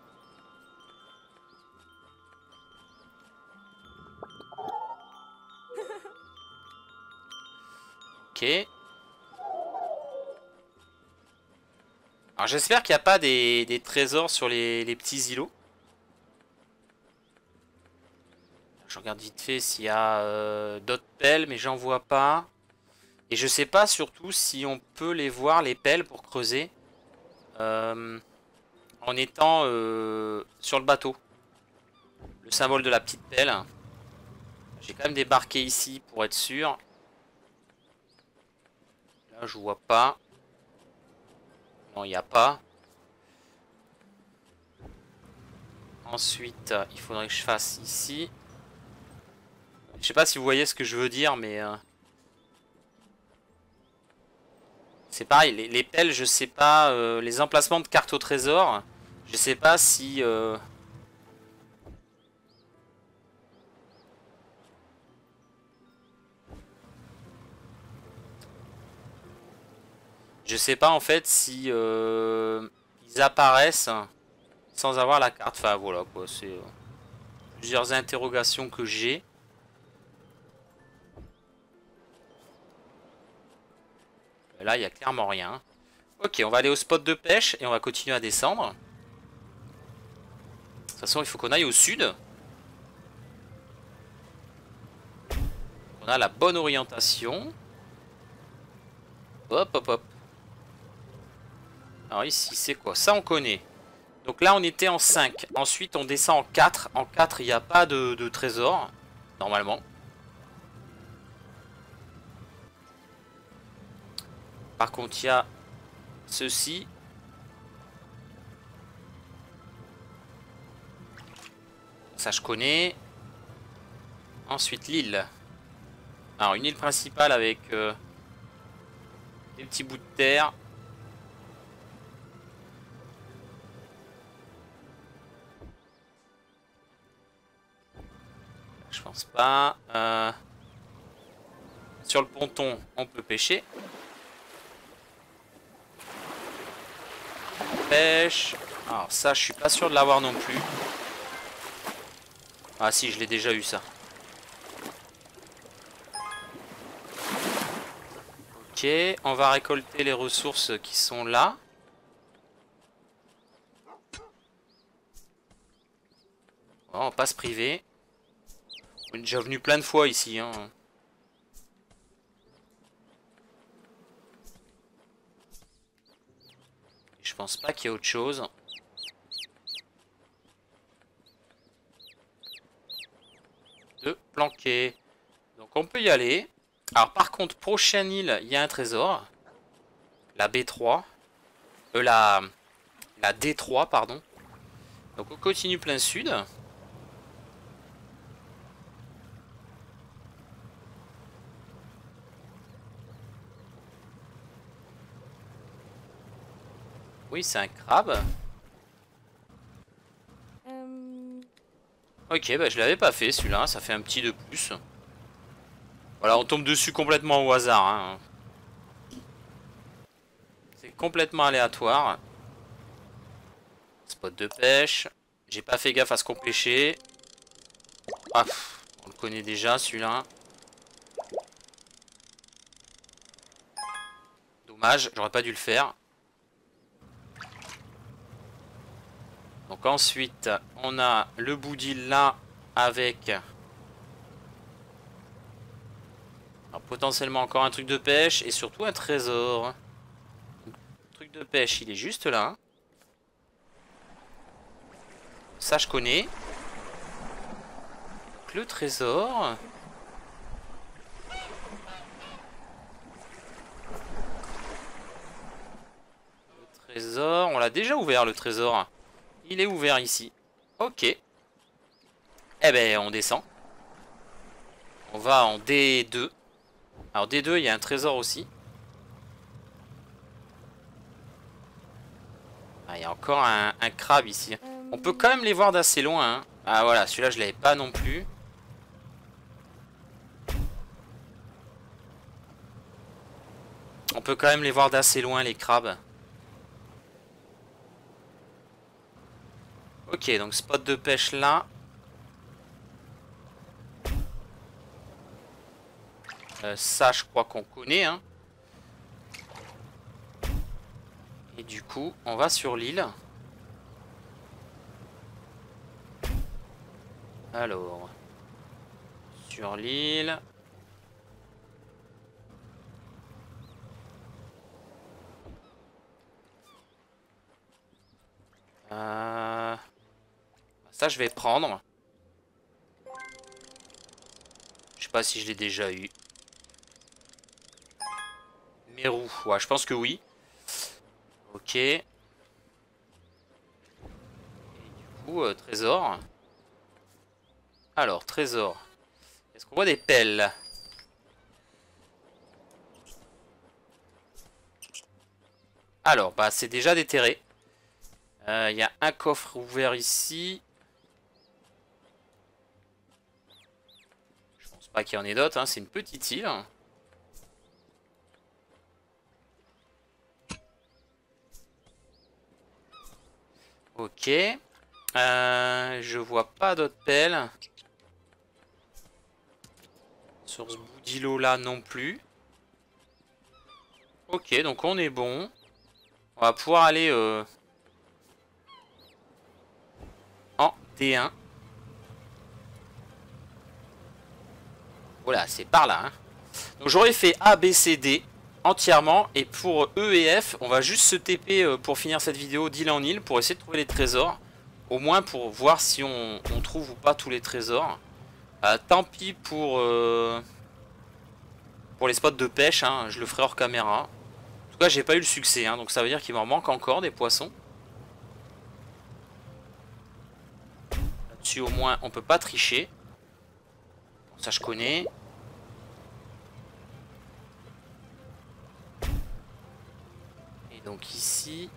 Ok. Alors j'espère qu'il n'y a pas des trésors sur les petits îlots. Je regarde vite fait s'il y a d'autres pelles, mais j'en vois pas. Et je sais pas surtout si on peut les voir, les pelles, pour creuser. En étant sur le bateau. Le symbole de la petite pelle. J'ai quand même débarqué ici pour être sûr. Là je vois pas. Non il n'y a pas. Ensuite il faudrait que je fasse ici. Je sais pas si vous voyez ce que je veux dire mais... c'est pareil, les pelles je sais pas... les emplacements de cartes au trésor. Je sais pas si... je sais pas en fait si ils apparaissent sans avoir la carte. Enfin voilà quoi, c'est plusieurs interrogations que j'ai. Là, il n'y a clairement rien. Ok, on va aller au spot de pêche et on va continuer à descendre. De toute façon, il faut qu'on aille au sud. On a la bonne orientation. Hop, hop, hop. Alors ici, c'est quoi? Ça, on connaît. Donc là, on était en 5. Ensuite, on descend en 4. En 4, il n'y a pas de trésor, normalement. Par contre, il y a ceci. Ça, je connais. Ensuite, l'île. Alors, une île principale avec des petits bouts de terre. Je pense pas. Sur le ponton, on peut pêcher. Pêche. Alors ça, je suis pas sûr de l'avoir non plus. Ah si, je l'ai déjà eu ça. Ok, on va récolter les ressources qui sont là. Oh, on va pas se priver. On est déjà venu plein de fois ici, hein. Je pense pas qu'il y ait autre chose. De planquer. Donc on peut y aller. Alors par contre, prochaine île, il y a un trésor. La B3. La D3, pardon. Donc on continue plein sud. Oui, c'est un crabe. Ok, bah je l'avais pas fait celui-là, ça fait un petit de plus. Voilà, on tombe dessus complètement au hasard, hein. C'est complètement aléatoire. Spot de pêche. J'ai pas fait gaffe à ce qu'on pêchait. Ah, on le connaît déjà celui-là. Dommage, j'aurais pas dû le faire. Donc ensuite, on a le bout d'île là avec... Alors, potentiellement encore un truc de pêche et surtout un trésor. Le truc de pêche, il est juste là. Ça, je connais. Donc, le trésor... Le trésor, on l'a déjà ouvert le trésor. Il est ouvert ici. Ok. Eh ben, on descend. On va en D2. Alors D2, il y a un trésor aussi. Ah, il y a encore un crabe ici. On peut quand même les voir d'assez loin, hein. Ah voilà, celui-là je l'avais pas non plus. On peut quand même les voir d'assez loin, les crabes. Ok, donc spot de pêche là. Ça, je crois qu'on connaît, hein. Et du coup, on va sur l'île. Alors, sur l'île. Ça, je vais prendre. Je sais pas si je l'ai déjà eu. Mérou, ouais, je pense que oui. Ok. Et du coup, trésor. Alors, trésor. Est-ce qu'on voit des pelles? Alors, bah c'est déjà déterré. Il y a un coffre ouvert ici. Je pense pas qu'il y en ait d'autres, hein. C'est une petite île. Ok. Je vois pas d'autres pelles. Sur ce bout d'îlot là non plus. Ok, donc on est bon. On va pouvoir aller en D1. Voilà, c'est par là. Hein. Donc j'aurais fait A, B, C, D entièrement. Et pour E et F, on va juste se TP pour finir cette vidéo d'île en île pour essayer de trouver les trésors. Au moins pour voir si on trouve ou pas tous les trésors. Tant pis pour les spots de pêche, hein, je le ferai hors caméra. En tout cas, j'ai pas eu le succès, hein, donc ça veut dire qu'il m'en manque encore des poissons. Là-dessus, au moins, on peut pas tricher. Bon, ça, je connais. Et donc ici...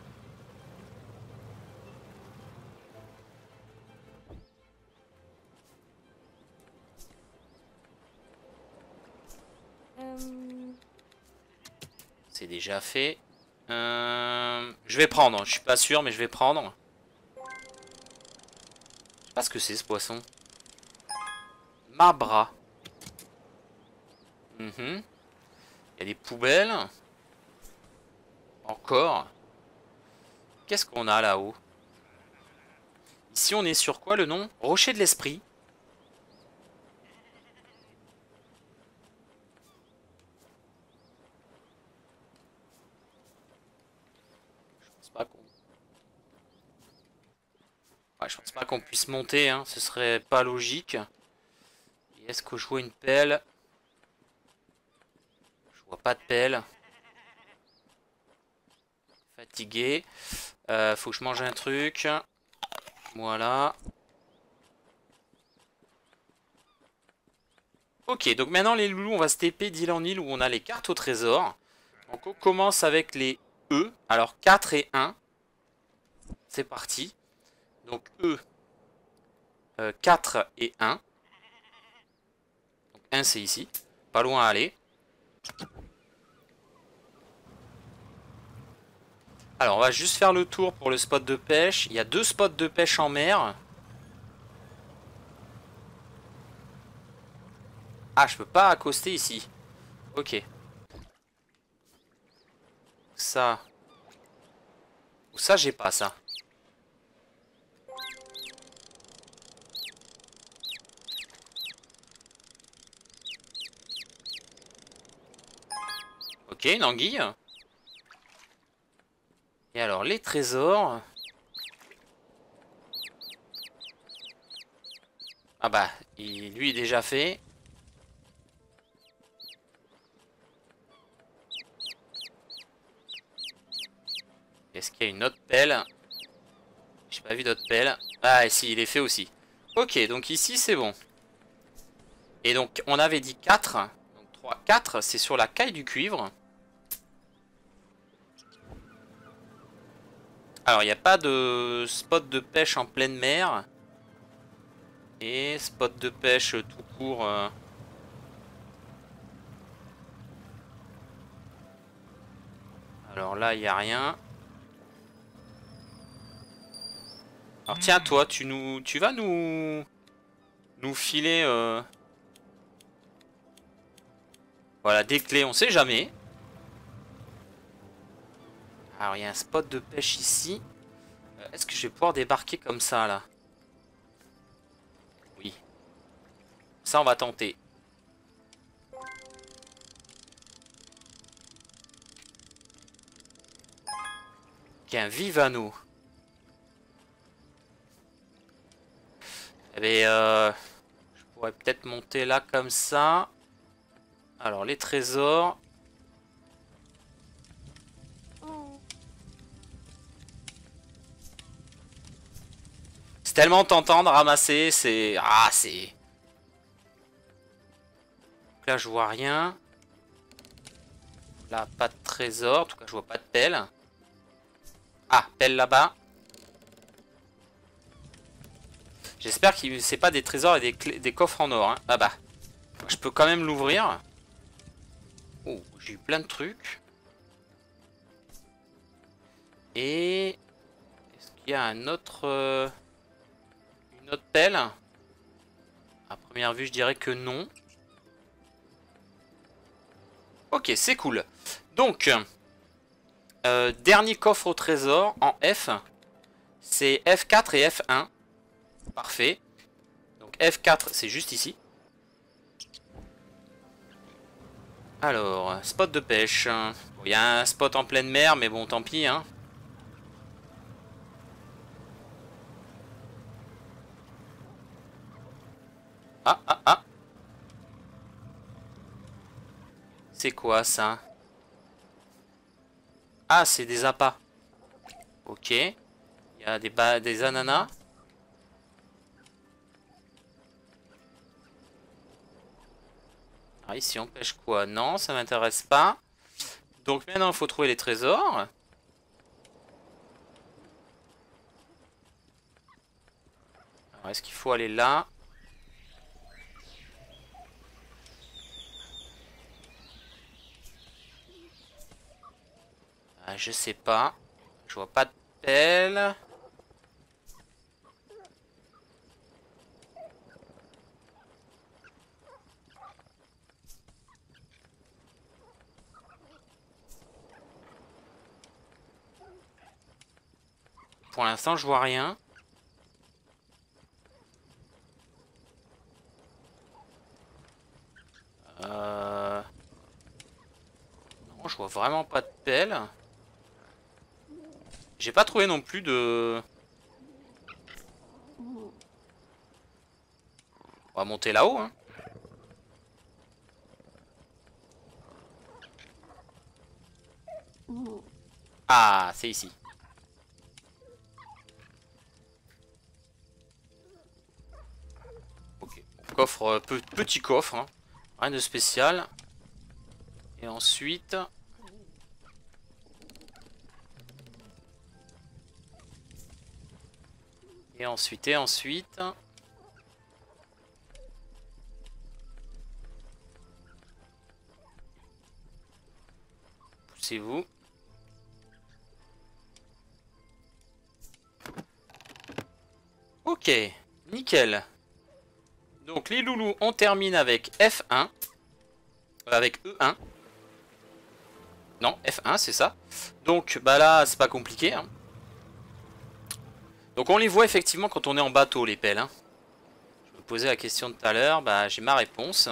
C'est déjà fait. Je vais prendre, je suis pas sûr, mais je vais prendre. Je sais pas ce que c'est ce poisson. Marbra. Il y a des poubelles. Encore. Qu'est-ce qu'on a là-haut? Ici, on est sur quoi le nom? Rocher de l'Esprit. Ouais, je pense pas qu'on puisse monter, hein. Ce serait pas logique. Est-ce que je vois une pelle? Je vois pas de pelle. Fatigué. Faut que je mange un truc. Voilà. Ok, donc maintenant les loulous, on va se TP d'île en île où on a les cartes au trésor. Donc on commence avec les E. Alors 4 et 1. C'est parti. Donc E. 4 et 1. Donc 1 c'est ici. Pas loin à aller. Alors on va juste faire le tour pour le spot de pêche. Il y a 2 spots de pêche en mer. Ah, je peux pas accoster ici. Ok. Ça. Ça, j'ai pas ça. Ok, une anguille. Et alors, les trésors. Ah bah, lui est déjà fait. Est-ce qu'il y a une autre pelle? J'ai pas vu d'autre pelle. Ah, et si, il est fait aussi. Ok, donc ici, c'est bon. Et donc, on avait dit 4. Donc 3, 4, c'est sur la caille du cuivre. Alors, il n'y a pas de spot de pêche en pleine mer. Et spot de pêche tout court. Alors là, il n'y a rien. Alors tiens, toi, tu vas nous filer voilà, des clés, on sait jamais. Alors il y a un spot de pêche ici. Est-ce que je vais pouvoir débarquer comme ça là? Oui. Ça on va tenter. Il y a un Vivano. Eh bien, je pourrais peut-être monter là comme ça. Alors les trésors. C'est tellement tentant de ramasser, c'est... Ah, c'est... Là, je vois rien. Là, pas de trésor. En tout cas, je vois pas de pelle. Ah, pelle là-bas. J'espère que c'est pas des trésors et des coffres en or. Hein. Ah bah. Je peux quand même l'ouvrir. Oh, j'ai eu plein de trucs. Et... Est-ce qu'il y a un autre... une autre pelle? À première vue, je dirais que non. Ok, c'est cool. Donc, Dernier coffre au trésor en F. C'est F4 et F1. Parfait. Donc F4, c'est juste ici. Alors, spot de pêche. Bon, il y a un spot en pleine mer, mais bon, tant pis, hein. Ah, ah, ah. C'est quoi, ça? Ah, c'est des appâts. Ok. Il y a des ananas. Ah, ici, on pêche quoi? Non, ça m'intéresse pas. Donc maintenant, il faut trouver les trésors. Alors, est-ce qu'il faut aller là? Ah, je sais pas. Je vois pas de pelle. Pour l'instant, je vois rien. Non, je vois vraiment pas de pelle. J'ai pas trouvé non plus de... On va monter là-haut, hein. Ah, c'est ici. Ok. Coffre, petit coffre, hein. Rien de spécial. Et ensuite... Et ensuite... Poussez-vous. Ok, nickel. Donc les loulous, on termine avec F1. Avec E1. Non, F1, c'est ça. Donc bah là, c'est pas compliqué, hein. Donc on les voit effectivement quand on est en bateau, les pelles, hein. Je me posais la question de tout à l'heure, bah j'ai ma réponse.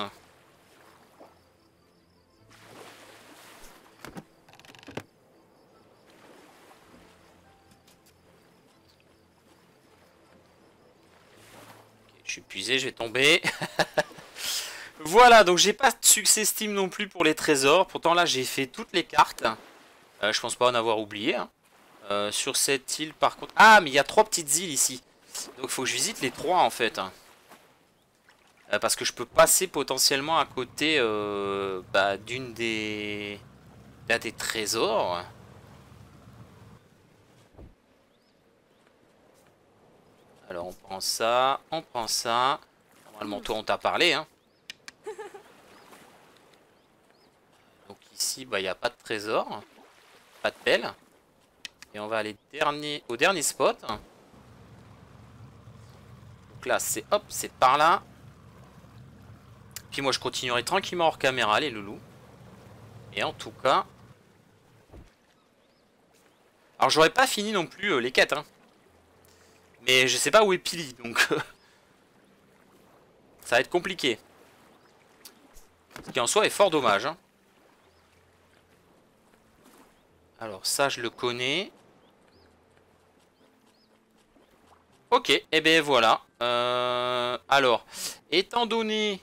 Je suis épuisé, je vais tomber. Voilà, donc j'ai pas de succès Steam non plus pour les trésors. Pourtant là j'ai fait toutes les cartes. Je pense pas en avoir oublié, hein. Sur cette île par contre... Ah, mais il y a 3 petites îles ici. Donc il faut que je visite les 3 en fait, hein. Parce que je peux passer potentiellement à côté bah, d'une des... des trésors. Alors on prend ça, on prend ça. Normalement toi on t'a parlé, hein. Donc ici bah il n'y a pas de trésor. Pas de pelle. Et on va aller au dernier spot. Donc là c'est hop, c'est par là. Puis moi je continuerai tranquillement hors caméra les loulous. Et en tout cas... Alors j'aurais pas fini non plus les quêtes, hein. Mais je sais pas où est Pili, donc... ça va être compliqué. Ce qui en soi est fort dommage, hein. Alors ça je le connais. Ok, et eh bien voilà. Alors, étant donné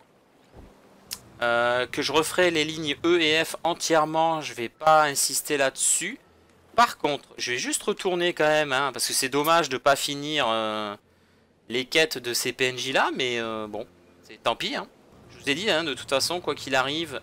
que je referai les lignes E et F entièrement, je vais pas insister là-dessus. Par contre, je vais juste retourner quand même, hein, parce que c'est dommage de pas finir les quêtes de ces PNJ là, mais bon, c'est tant pis, hein. Je vous ai dit, hein, de toute façon, quoi qu'il arrive...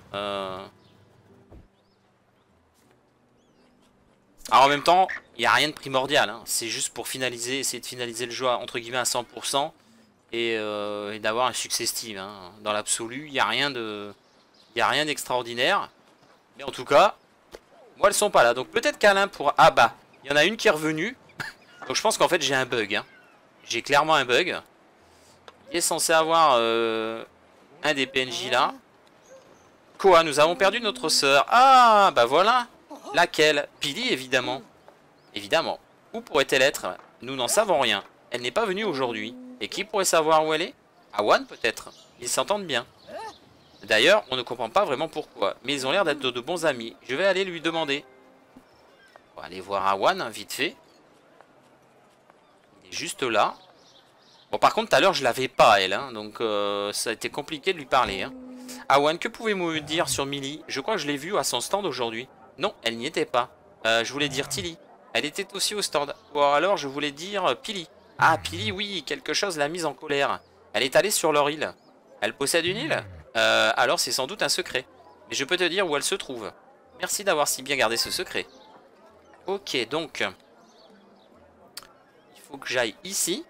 Alors en même temps, il n'y a rien de primordial, hein. C'est juste pour finaliser, essayer de finaliser le jeu entre guillemets à 100% et d'avoir un succès Steam, hein. Dans l'absolu, il n'y a rien d'extraordinaire. Mais en tout cas, moi elles sont pas là. Donc peut-être qu'Alain pourra... Ah bah, il y en a une qui est revenue. Donc je pense qu'en fait j'ai un bug, hein. J'ai clairement un bug. Il est censé avoir un des PNJ là. Quoi, nous avons perdu notre sœur. Ah bah voilà. Laquelle? Pili, évidemment. Évidemment. Où pourrait-elle être? Nous n'en savons rien. Elle n'est pas venue aujourd'hui. Et qui pourrait savoir où elle est? Awan, peut-être. Ils s'entendent bien. D'ailleurs, on ne comprend pas vraiment pourquoi. Mais ils ont l'air d'être de bons amis. Je vais aller lui demander. On va aller voir Awan, vite fait. Il est juste là. Bon, par contre, tout à l'heure, je l'avais pas, elle. Hein, donc, ça a été compliqué de lui parler. Hein. Awan, que pouvez-vous me dire sur Millie? Je crois que je l'ai vue à son stand aujourd'hui. Non, elle n'y était pas. Je voulais dire Tilly. Elle était aussi au stand. Ou alors, je voulais dire Pili. Ah, Pili, oui, quelque chose l'a mise en colère. Elle est allée sur leur île. Elle possède une île? Alors, c'est sans doute un secret. Mais je peux te dire où elle se trouve. Merci d'avoir si bien gardé ce secret. Ok, donc... il faut que j'aille ici.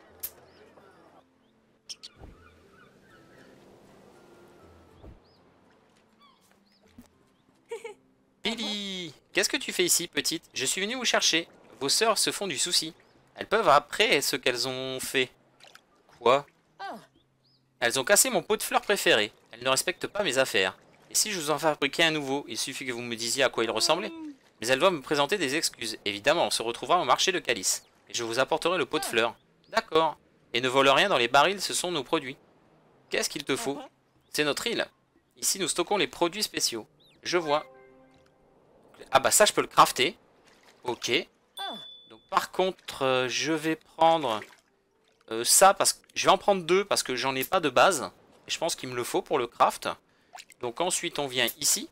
Billy, qu'est-ce que tu fais ici, petite? Je suis venu vous chercher. Vos sœurs se font du souci. Elles peuvent après ce qu'elles ont fait. Quoi? Elles ont cassé mon pot de fleurs préféré. Elles ne respectent pas mes affaires. Et si je vous en fabriquais un nouveau, il suffit que vous me disiez à quoi il ressemblait. Mais elles doivent me présenter des excuses. Évidemment, on se retrouvera au marché de Calice. Et je vous apporterai le pot de fleurs. D'accord. Et ne vole rien dans les barils, ce sont nos produits. Qu'est-ce qu'il te faut? C'est notre île. Ici, nous stockons les produits spéciaux. Je vois. Ah bah ça, je peux le crafter. Ok. Donc par contre, je vais prendre ça, parce que je vais en prendre deux, parce que j'en ai pas de base. Et je pense qu'il me le faut pour le craft. Donc ensuite, on vient ici.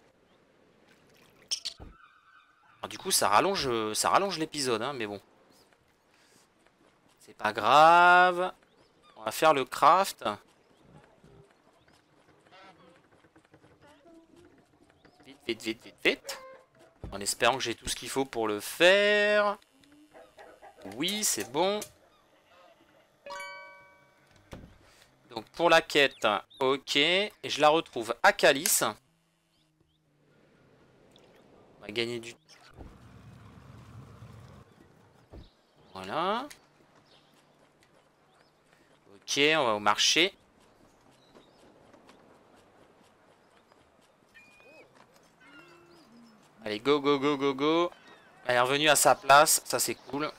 Alors, du coup, ça rallonge l'épisode, hein, mais bon. C'est pas grave. On va faire le craft. Vite, vite, vite, vite, vite. En espérant que j'ai tout ce qu'il faut pour le faire. Oui, c'est bon. Donc pour la quête, ok. Et je la retrouve à Calice. On va gagner du... Voilà. Ok, on va au marché. Allez, go, go, go, go, go. Elle est revenue à sa place, ça c'est cool.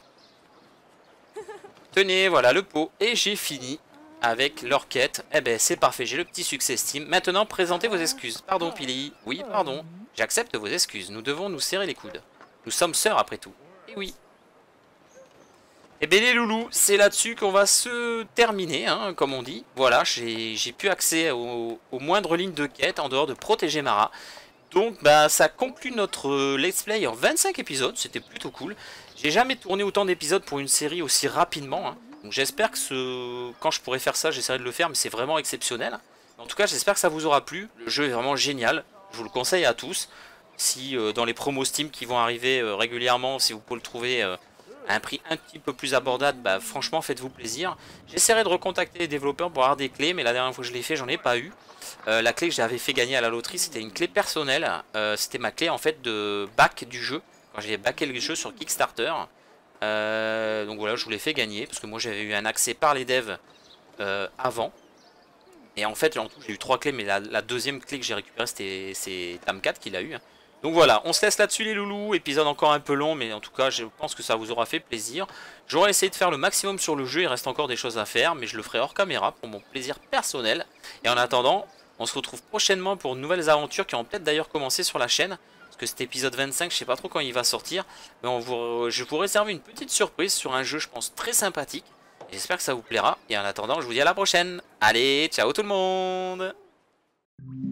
Tenez, voilà le pot. Et j'ai fini avec leur quête. Eh ben c'est parfait, j'ai le petit succès Steam. Maintenant, présentez vos excuses. Pardon, Pili. Oui, pardon. J'accepte vos excuses. Nous devons nous serrer les coudes. Nous sommes sœurs après tout. Et oui. Eh bien les loulous, c'est là-dessus qu'on va se terminer, hein, comme on dit. Voilà, j'ai plus accès aux moindres lignes de quête en dehors de protéger Mara. Donc bah ça conclut notre let's play en 25 épisodes, c'était plutôt cool. J'ai jamais tourné autant d'épisodes pour une série aussi rapidement. Hein. Donc j'espère que quand je pourrai faire ça, j'essaierai de le faire, mais c'est vraiment exceptionnel. En tout cas, j'espère que ça vous aura plu. Le jeu est vraiment génial, je vous le conseille à tous. Si dans les promos Steam qui vont arriver régulièrement, si vous pouvez le trouver à un prix un petit peu plus abordable, bah franchement faites-vous plaisir. J'essaierai de recontacter les développeurs pour avoir des clés, mais la dernière fois que je l'ai fait, j'en ai pas eu. La clé que j'avais fait gagner à la loterie, c'était une clé personnelle. C'était ma clé en fait de back du jeu, quand j'ai backé le jeu sur Kickstarter. Donc voilà, je vous l'ai fait gagner, parce que moi j'avais eu un accès par les devs avant. Et en fait, en tout, j'ai eu 3 clés, mais la deuxième clé que j'ai récupérée, c'est Tam4 qui l'a eu. Donc voilà, on se laisse là-dessus les loulous, épisode encore un peu long, mais en tout cas, je pense que ça vous aura fait plaisir. J'aurais essayé de faire le maximum sur le jeu, il reste encore des choses à faire, mais je le ferai hors caméra pour mon plaisir personnel. Et en attendant, on se retrouve prochainement pour de nouvelles aventures qui ont peut-être d'ailleurs commencé sur la chaîne. Parce que cet épisode 25, je sais pas trop quand il va sortir, mais je vous réserve une petite surprise sur un jeu, je pense, très sympathique. J'espère que ça vous plaira, et en attendant, je vous dis à la prochaine. Allez, ciao tout le monde!